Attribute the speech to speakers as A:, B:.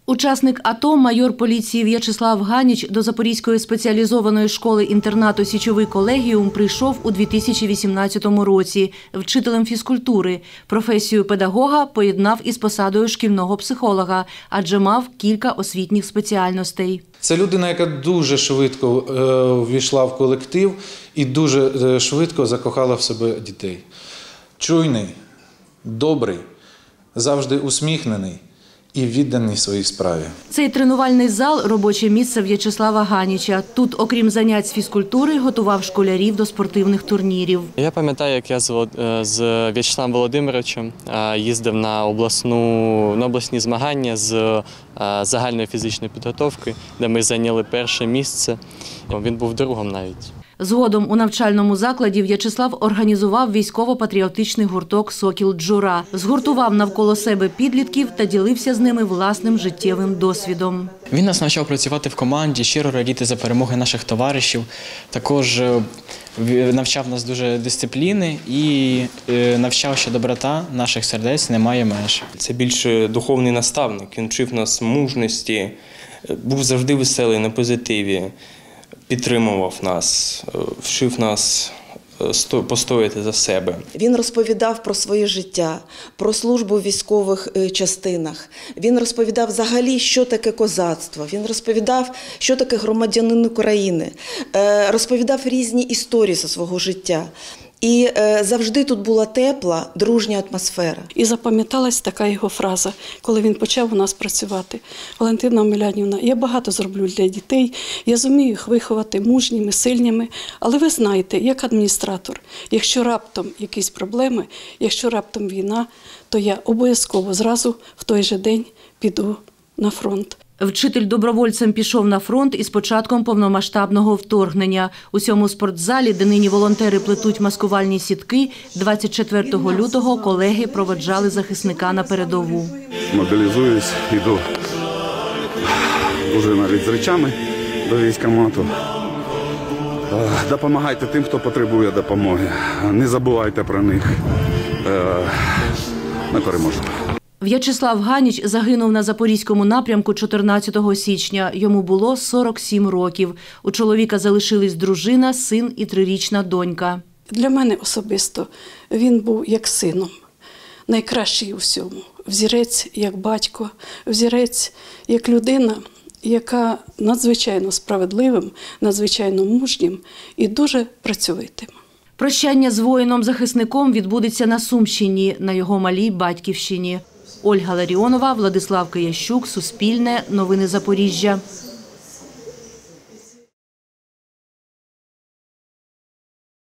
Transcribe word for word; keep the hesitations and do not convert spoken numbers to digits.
A: Учасник АТО, майор поліції В'ячеслав Ганіч до Запорізької спеціалізованої школи-інтернату «Січовий колегіум» прийшов у дві тисячі вісімнадцятому році вчителем фізкультури. Професію педагога поєднав із посадою шкільного психолога, адже мав кілька освітніх спеціальностей.
B: Це людина, яка дуже швидко ввійшла в колектив і дуже швидко закохала в себе дітей. Чуйний, добрий, завжди усміхнений і відданий своїй справі.
A: Цей тренувальний зал – робоче місце В'ячеслава Ганіча. Тут, окрім занять з фізкультури, готував школярів до спортивних турнірів.
C: Я пам'ятаю, як я з В'ячеславом Володимировичем їздив на, обласну, на обласні змагання з загальної фізичної підготовки, де ми зайняли перше місце. Він був другом навіть.
A: Згодом у навчальному закладі В'ячеслав організував військово-патріотичний гурток «Сокіл Джура». Згуртував навколо себе підлітків та ділився з ними власним життєвим досвідом.
D: Він нас навчав працювати в команді, щиро радіти за перемоги наших товаришів. Також навчав нас дуже дисципліни і навчав, що доброта наших сердець не має меж.
E: Це більше духовний наставник. Він вчив нас мужності, був завжди веселий, на позитиві. Підтримував нас, вчив нас постояти за себе.
F: Він розповідав про своє життя, про службу в військових частинах. Він розповідав взагалі, що таке козацтво. Він розповідав, що таке громадянин України. Розповідав різні історії зі свого життя. І завжди тут була тепла, дружня атмосфера.
G: І запам'яталась така його фраза, коли він почав у нас працювати. Валентина Омелянівна, я багато зроблю для дітей, я зумію їх виховати мужніми, сильними, але ви знаєте, як адміністратор, якщо раптом якісь проблеми, якщо раптом війна, то я обов'язково зразу в той же день піду на фронт.
A: Вчитель добровольцем пішов на фронт із початком повномасштабного вторгнення. У цьому спортзалі, де нині волонтери плетуть маскувальні сітки, двадцять четвертого лютого колеги проводжали захисника на передову.
H: Мобілізуюсь, йду вже навіть з речами до військкомату. Допомагайте тим, хто потребує допомоги. Не забувайте про них. Ми переможемо.
A: В'ячеслав Ганіч загинув на Запорізькому напрямку чотирнадцятого січня. Йому було сорок сім років. У чоловіка залишились дружина, син і трирічна донька.
G: Для мене особисто він був як сином, найкращий у всьому. Взірець як батько, взірець як людина, яка надзвичайно справедливим, надзвичайно мужнім і дуже працьовитим.
A: Прощання з воїном-захисником відбудеться на Сумщині, на його малій батьківщині. Ольга Ларіонова, Владислав Киящук, Суспільне, Новини Запоріжжя.